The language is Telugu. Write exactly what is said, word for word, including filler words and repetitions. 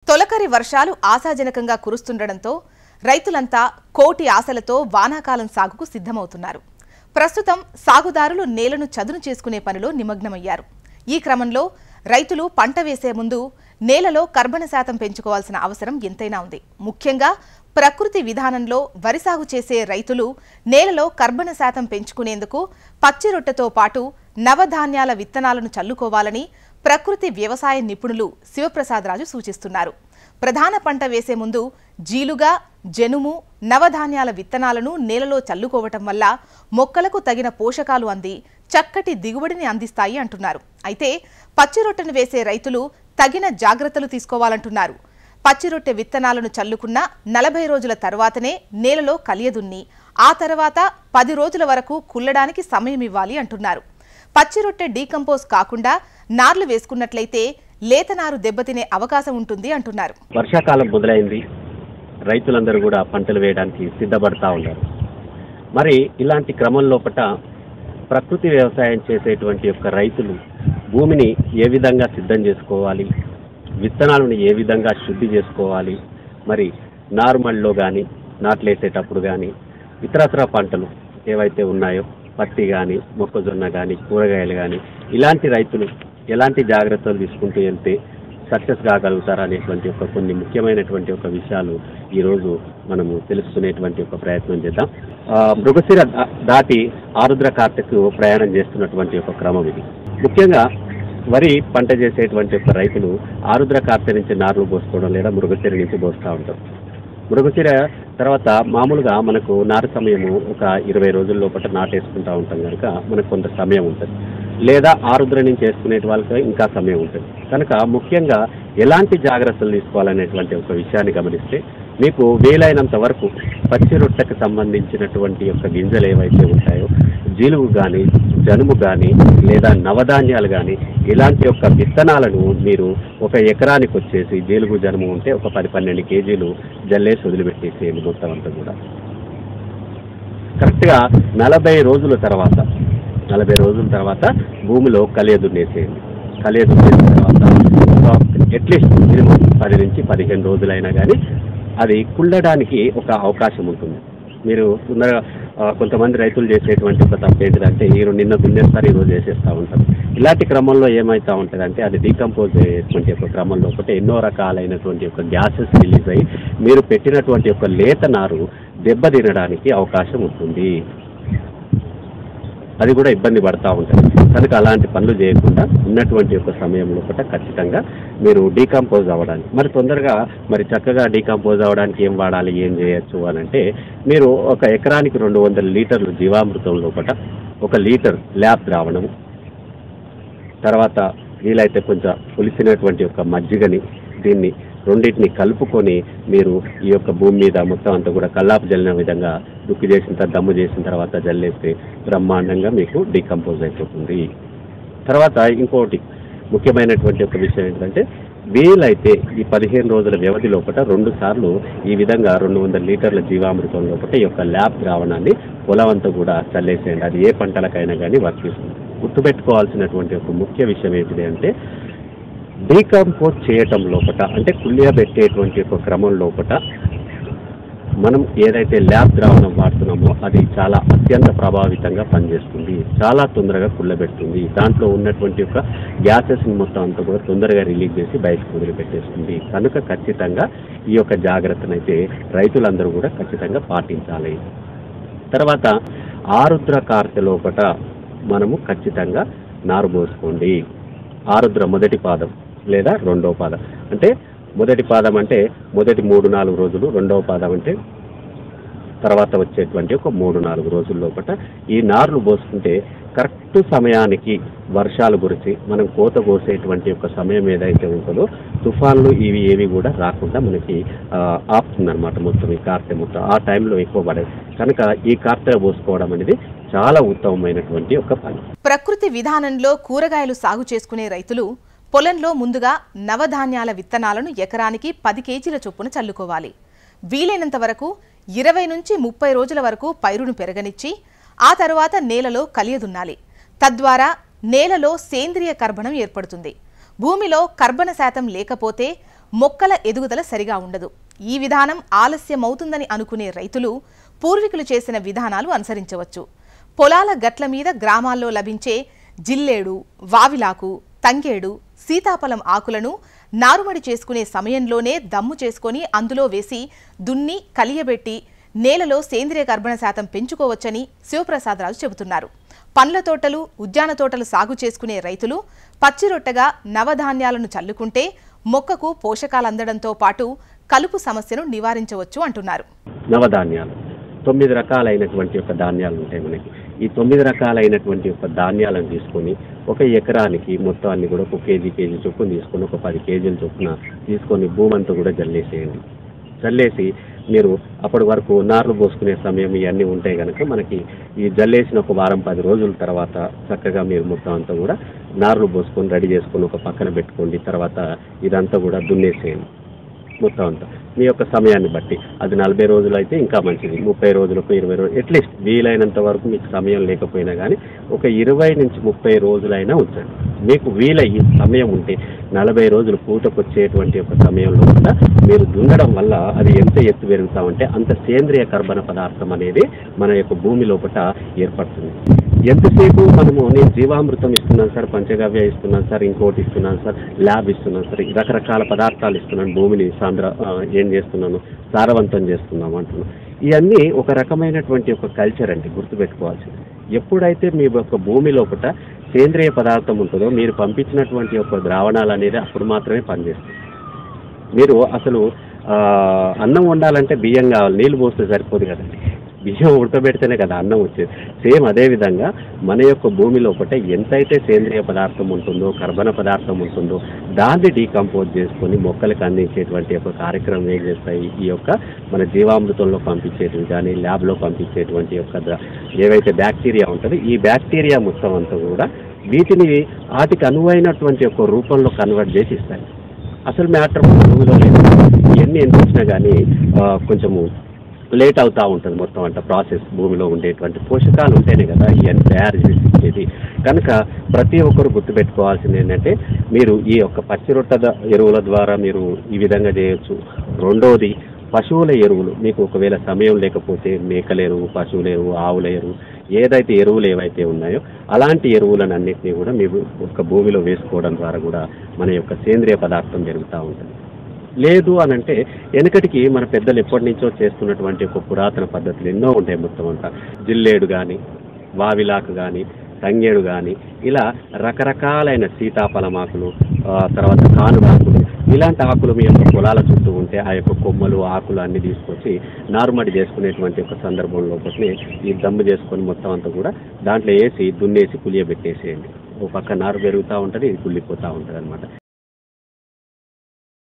తొలకరి వర్షాలు ఆశాజనకంగా కురుస్తుండటంతో రైతులంతా కోటి ఆశలతో వానాకాలం సాగుకు సిద్ధమవుతున్నారు. ప్రస్తుతం సాగుదారులు నేలను చదును చేసుకునే పనిలో నిమగ్నమయ్యారు. ఈ క్రమంలో రైతులు పంట వేసే ముందు నేలలో కర్బన శాతం పెంచుకోవాల్సిన అవసరం ఎంతైనా ఉంది. ముఖ్యంగా ప్రకృతి విధానంలో వరి సాగు చేసే రైతులు నేలలో కర్బన శాతం పెంచుకునేందుకు పచ్చి రొట్టెతో పాటు నవధాన్యాల విత్తనాలను చల్లుకోవాలని ప్రకృతి వ్యవసాయ నిపుణులు శివప్రసాద్ రాజు సూచిస్తున్నారు. ప్రధాన పంట వేసే ముందు జీలుగా, జనుము, నవధాన్యాల విత్తనాలను నేలలో చల్లుకోవటం వల్ల మొక్కలకు తగిన పోషకాలు అంది చక్కటి దిగుబడిని అందిస్తాయి అంటున్నారు. అయితే పచ్చిరొట్టెను వేసే రైతులు తగిన జాగ్రత్తలు తీసుకోవాలంటున్నారు. పచ్చిరొట్టె విత్తనాలను చల్లుకున్న నలభై రోజుల తర్వాతనే నేలలో కలియదున్ని ఆ తర్వాత పది రోజుల వరకు కుల్లడానికి సమయం ఇవ్వాలి అంటున్నారు. పచ్చిరొట్టె డీకంపోజ్ కాకుండా నార్లు వేసుకున్నట్లయితే లేతనారు దెబ్బతినే అవకాశం ఉంటుంది అంటున్నారు. వర్షాకాలం మొదలైంది, రైతులందరూ కూడా పంటలు వేయడానికి సిద్ధపడతా ఉన్నారు. మరి ఇలాంటి క్రమం లోపట ప్రకృతి వ్యవసాయం చేసేటువంటి యొక్క రైతులు భూమిని ఏ విధంగా సిద్ధం చేసుకోవాలి, విత్తనాలను ఏ విధంగా శుద్ధి చేసుకోవాలి, మరి నార్మల్లో కానీ నాట్లేసేటప్పుడు కానీ ఇతరత్ర పంటలు ఏవైతే ఉన్నాయో పత్తి కానీ మొక్కజొన్న కానీ కూరగాయలు కానీ ఇలాంటి రైతులు ఎలాంటి జాగ్రత్తలు తీసుకుంటూ వెళ్తే సక్సెస్ కాగలుగుతారు అనేటువంటి ఒక కొన్ని ముఖ్యమైనటువంటి ఒక విషయాలు ఈరోజు మనము తెలుసుకునేటువంటి ఒక ప్రయత్నం చేద్దాం. మృగశిర దాటి ఆరుద్ర కార్తెకు ప్రయాణం చేస్తున్నటువంటి ఒక క్రమం ఇది. ముఖ్యంగా వరి పంట చేసేటువంటి ఒక రైతులు ఆరుద్ర కార్తె నుంచి నార్లు పోసుకోవడం లేదా మృగశిర నుంచి పోస్తూ ఉంటారు. మృగశిర తర్వాత మామూలుగా మనకు నారు సమయము ఒక ఇరవై రోజుల లోపల నాటేసుకుంటూ ఉంటాం కనుక మనకు కొంత సమయం ఉంటుంది, లేదా ఆరుద్ర నుంచి వేసుకునే వాళ్ళకి ఇంకా సమయం ఉంటుంది. కనుక ముఖ్యంగా ఎలాంటి జాగ్రత్తలు తీసుకోవాలనేటువంటి ఒక విషయాన్ని గమనిస్తే మీకు వీలైనంత వరకు పచ్చి రొట్టెకు సంబంధించినటువంటి యొక్క గింజలు ఏవైతే ఉంటాయో జీలుగు కానీ జనుము కానీ లేదా నవధాన్యాలు కానీ ఇలాంటి యొక్క విత్తనాలను మీరు ఒక ఎకరానికి వచ్చేసి జీలుగు జనుము ఉంటే ఒక పది పన్నెండు కేజీలు జల్లేసి వదిలిపెట్టేసేయండి. మొత్తం అంతా కూడా కరెక్ట్గా నలభై రోజుల తర్వాత నలభై రోజుల తర్వాత భూమిలో కలియ దున్నేసేయండి. కలియ దున్నేసిన తర్వాత అట్లీస్ట్ మినిమం పది నుంచి పదిహేను రోజులైనా కానీ అది కుళ్ళడానికి ఒక అవకాశం ఉంటుంది. మీరు కొంతమంది రైతులు చేసేటువంటి ఒక తప్పు ఏంటిదంటే ఈరోజు నిన్న దున్నేస్తారు ఈరోజు వేసేస్తూ ఉంటారు. ఇలాంటి క్రమంలో ఏమవుతూ ఉంటుందంటే అది డీకంపోజ్ అయ్యేటువంటి ఒక క్రమంలో ఒకటి ఎన్నో రకాలైనటువంటి ఒక గ్యాసెస్ రిలీజ్ అయ్యి మీరు పెట్టినటువంటి ఒక లేత నారు దెబ్బతినడానికి అవకాశం ఉంటుంది. అది కూడా ఇబ్బంది పడతా ఉంటుంది. కనుక అలాంటి పనులు చేయకుండా ఉన్నటువంటి ఒక సమయంలో కూడా ఖచ్చితంగా మీరు డీకంపోజ్ అవ్వడానికి మరి తొందరగా మరి చక్కగా డీకంపోజ్ అవ్వడానికి ఏం వాడాలి, ఏం చేయొచ్చు అని అంటే మీరు ఒక ఎకరానికి రెండు వందల లీటర్లు జీవామృతం లోపల ఒక లీటర్ ల్యాబ్ ద్రావణము, తర్వాత వీలైతే కొంచెం పులిసినటువంటి యొక్క మజ్జిగని దీన్ని రెండింటిని కలుపుకొని మీరు ఈ యొక్క భూమి మీద మొత్తం అంతా కూడా కల్లాపు జల్లిన విధంగా దుక్కి చేసిన తర్వాత దమ్ము చేసిన తర్వాత జల్లేస్తే బ్రహ్మాండంగా మీకు డీకంపోజ్ అయిపోతుంది. తర్వాత ఇంకోటి ముఖ్యమైనటువంటి ఒక విషయం ఏంటంటే వీలైతే ఈ పదిహేను రోజుల వ్యవధి లోపల రెండు సార్లు ఈ విధంగా రెండు వందల లీటర్ల జీవామృతం లోపల ఈ యొక్క ల్యాబ్ ద్రావణాన్ని పొలం అంతా కూడా చల్లేసేయండి. అది ఏ పంటలకైనా కానీ వర్తిస్తుంది. గుర్తుపెట్టుకోవాల్సినటువంటి ఒక ముఖ్య విషయం ఏంటిది అంటే డీకంపోజ్ చేయటం లోపల అంటే కుళ్ళబెట్టేటువంటి ఒక క్రమం లోపల మనం ఏదైతే ల్యాబ్ ద్రావణం వాడుతున్నామో అది చాలా అత్యంత ప్రభావితంగా పనిచేస్తుంది, చాలా తొందరగా కుళ్ళబెడుతుంది. దాంట్లో ఉన్నటువంటి యొక్క గ్యాసెస్ని మొత్తం అంతా కూడా తొందరగా రిలీజ్ చేసి బయటకు వదిలిపెట్టేస్తుంది. కనుక ఖచ్చితంగా ఈ యొక్క జాగ్రత్తనైతే రైతులందరూ కూడా ఖచ్చితంగా పాటించాలి. తర్వాత ఆరుద్ర కార్తె లోపల మనము ఖచ్చితంగా నారు పోసుకోండి. ఆరుద్ర మొదటి పాదం లేదా రెండవ పాదం అంటే మొదటి పాదం అంటే మొదటి మూడు నాలుగు రోజులు, రెండవ పాదం అంటే తర్వాత వచ్చేటువంటి ఒక మూడు నాలుగు రోజుల లోపల ఈ నార్లు పోసుకుంటే కరెక్ట్ సమయానికి వర్షాలు కురిసి మనం కోత కోసేటువంటి ఒక సమయం ఏదైతే ఉంటుందో తుఫాన్లు ఇవి ఏవి కూడా రాకుండా మనకి ఆపుతుందన్నమాట. మొత్తం ఈ కార్తె మొత్తం ఆ టైంలో ఎక్కువ పడేది. కనుక ఈ కార్తె పోసుకోవడం అనేది చాలా ఉత్తమమైనటువంటి ఒక పని. ప్రకృతి విధానంలో కూరగాయలు సాగు చేసుకునే రైతులు పొలంలో ముందుగా నవధాన్యాల విత్తనాలను ఎకరానికి పది కేజీల చొప్పున చల్లుకోవాలి. వీలైనంత వరకు ఇరవై నుంచి ముప్పై రోజుల వరకు పైరును పెరగనిచ్చి ఆ తరువాత నేలలో కలియదున్నాలి. తద్వారా నేలలో సేంద్రియ కర్బనం ఏర్పడుతుంది. భూమిలో కర్బన శాతం లేకపోతే మొక్కల ఎదుగుదల సరిగా ఉండదు. ఈ విధానం ఆలస్యమవుతుందని అనుకునే రైతులు పూర్వీకులు చేసిన విధానాలు అనుసరించవచ్చు. పొలాల గట్ల మీద గ్రామాల్లో లభించే జిల్లేడు, వావిలాకు, తంగేడు, సీతాఫలం ఆకులను నారుమడి చేసుకునే సమయంలోనే దమ్ము చేసుకొని అందులో వేసి దున్ని కలియబెట్టి నేలలో సేంద్రియ కర్బన శాతం పెంచుకోవచ్చని శివప్రసాదరాజు చెబుతున్నారు. పండ్ల తోటలు, ఉద్యాన తోటలు సాగు చేసుకునే రైతులు పచ్చిరొట్టగా నవధాన్యాలను చల్లుకుంటే మొక్కకు పోషకాలు అందడంతో పాటు కలుపు సమస్యను నివారించవచ్చు అంటున్నారు. నవధాన్యాలు తొమ్మిది రకాలైనటువంటి యొక్క ధాన్యాలు ఉంటాయి మనకి. ఈ తొమ్మిది రకాలైనటువంటి యొక్క ధాన్యాలను తీసుకొని ఒక ఎకరానికి మొత్తాన్ని కూడా ఒక కేజీ కేజీ చొప్పున తీసుకొని ఒక పది కేజీల చొప్పున తీసుకొని భూమి అంతా కూడా జల్లేసేయండి. జల్లేసి మీరు అప్పటి వరకు నార్లు పోసుకునే సమయం ఇవన్నీ ఉంటాయి కనుక మనకి ఈ జల్లేసిన ఒక వారం పది రోజుల తర్వాత చక్కగా మీరు మొత్తం అంతా కూడా నార్లు పోసుకొని రెడీ చేసుకొని ఒక పక్కన పెట్టుకోండి. తర్వాత ఇదంతా కూడా దున్నేసేయండి మొత్తం అంతా మీ యొక్క సమయాన్ని బట్టి. అది నలభై రోజులు అయితే ఇంకా మంచిది, ముప్పై రోజులకు ఇరవై రోజులు అట్లీస్ట్ వీలైనంత వరకు మీకు సమయం లేకపోయినా కానీ ఒక ఇరవై నుంచి ముప్పై రోజులైనా ఉంచండి. మీకు వీలయ్యి సమయం ఉంటే నలభై రోజులు పూటకొచ్చేటువంటి ఒక సమయంలో కూడా మీరు దున్నడం వల్ల అది ఎంత ఎత్తు పెరుగుతామంటే అంత సేంద్రియ కర్బన పదార్థం అనేది మన యొక్క భూమి లోపల ఏర్పడుతుంది. ఎంతసేపు మనము నేను జీవామృతం ఇస్తున్నాను సార్, పంచగవ్య ఇస్తున్నాను సార్, ఇంకోటి ఇస్తున్నాను సార్, ల్యాబ్ ఇస్తున్నాను సార్, రకరకాల పదార్థాలు ఇస్తున్నాను, భూమిని సాంద్ర ఏం చేస్తున్నాను సారవంతం చేస్తున్నాము అంటున్నాను. ఇవన్నీ ఒక రకమైనటువంటి ఒక కల్చర్ అండి, గుర్తుపెట్టుకోవాల్సింది. ఎప్పుడైతే మీ యొక్క భూమి లోపల సేంద్రియ పదార్థం ఉంటుందో మీరు పంపించినటువంటి యొక్క ద్రావణాలు అనేది అప్పుడు మాత్రమే పనిచేస్తుంది. మీరు అసలు అన్నం వండాలంటే బియ్యం కావాలి, నీళ్ళు పోస్తే సరిపోదు కదండి, బియ్యం ఉడకబెడితేనే కదా అన్నం వచ్చేది. సేమ్ అదేవిధంగా మన యొక్క భూమి లోపల ఎంతైతే సేంద్రియ పదార్థం ఉంటుందో, కర్బన పదార్థం ఉంటుందో దాన్ని డీకంపోజ్ చేసుకొని మొక్కలకు అందించేటువంటి యొక్క కార్యక్రమం ఏం చేస్తాయి, ఈ యొక్క మన జీవామృతంలో పంపించేటివి కానీ ల్యాబ్లో పంపించేటువంటి యొక్క ఏవైతే బ్యాక్టీరియా ఉంటుందో ఈ బ్యాక్టీరియా మొత్తం అంతా కూడా వీటిని వాటికి అనువైనటువంటి యొక్క రూపంలో కన్వర్ట్ చేసి ఇస్తాయి. అసలు మ్యాటర్ భూమిలో లేదు. ఇవన్నీ ఎంత వచ్చినా కానీ కొంచెము లేట్ అవుతూ ఉంటుంది మొత్తం అంట ప్రాసెస్. భూమిలో ఉండేటువంటి పోషకాలు ఉంటేనే కదా ఇవన్నీ తయారు చేసి ఇచ్చేది. కనుక ప్రతి ఒక్కరు గుర్తుపెట్టుకోవాల్సింది ఏంటంటే మీరు ఈ యొక్క పచ్చిరొట్ట ఎరువుల ద్వారా మీరు ఈ విధంగా చేయొచ్చు. రెండోది పశువుల ఎరువులు, మీకు ఒకవేళ సమయం లేకపోతే మేకల ఎరువు, పశువుల ఎరువు, ఆవుల ఎరువు, ఏదైతే ఎరువులు ఏవైతే ఉన్నాయో అలాంటి ఎరువులను అన్నింటినీ కూడా మీరు ఒక భూమిలో వేసుకోవడం ద్వారా కూడా మన యొక్క సేంద్రియ పదార్థం పెరుగుతూ ఉంటుంది. లేదు అని అంటే వెనకటికి మన పెద్దలు ఎప్పటి నుంచో చేస్తున్నటువంటి ఒక పురాతన పద్ధతులు ఎన్నో ఉంటాయి మొత్తం అంతా. జిల్లేడు కానీ, వావిలాకు కానీ, తంగేడు కానీ, ఇలా రకరకాలైన సీతాఫలం ఆకులు, తర్వాత కానుగాకులు, ఇలాంటి ఆకులు మీ యొక్క పొలాల చుట్టూ ఉంటే ఆ యొక్క కొమ్మలు ఆకులు అన్ని తీసుకొచ్చి నారుమడి చేసుకునేటువంటి ఒక సందర్భంలో ఒకటి ఈ దమ్ము చేసుకొని మొత్తం అంతా కూడా దాంట్లో వేసి దున్నేసి పులియబెట్టేసేయండి. ఓ పక్క నారు పెరుగుతూ ఉంటుంది, ఇది కుళ్ళిపోతూ ఉంటుంది అనమాట.